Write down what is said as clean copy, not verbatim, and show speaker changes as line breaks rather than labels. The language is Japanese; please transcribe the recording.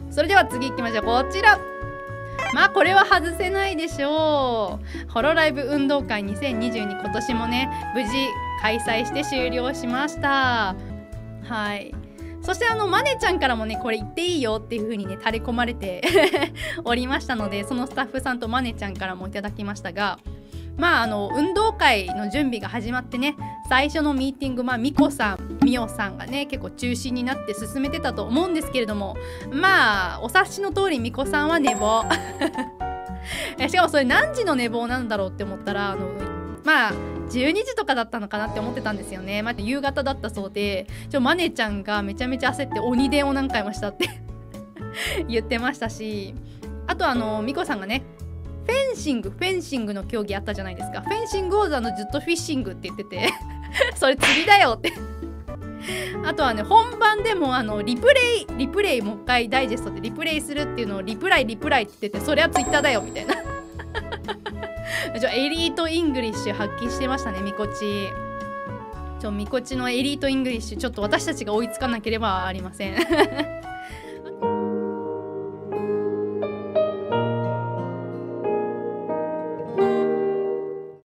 それでは次行きましょう。こちら。まあこれは外せないでしょう。ホロライブ運動会2022、今年もね無事開催して終了しました。はい。そしてマネちゃんからもねこれ言っていいよっていう風にね垂れ込まれておりましたので、そのスタッフさんとマネちゃんからもいただきましたが、まあ運動会の準備が始まってね、最初のミーティング、ミコさん、ミオさんがね結構中心になって進めてたと思うんですけれども、まあお察しの通りミコさんは寝坊しかもそれ何時の寝坊なんだろうって思ったらまあ12時とかだったのかなって思ってたんですよね。夕方だったそうで、マネちゃんがめちゃめちゃ焦って鬼電を何回もしたって言ってましたし、あとミコさんがねフェンシングの競技あったじゃないですか。フェンシングをずっとフィッシングって言っててそれ釣りだよってあとはね本番でもリプレイもう一回ダイジェストでリプレイするっていうのをリプライって言ってて、そりゃツイッターだよみたいなエリートイングリッシュ発揮してましたね、みこち。みこちのエリートイングリッシュちょっと私たちが追いつかなければありません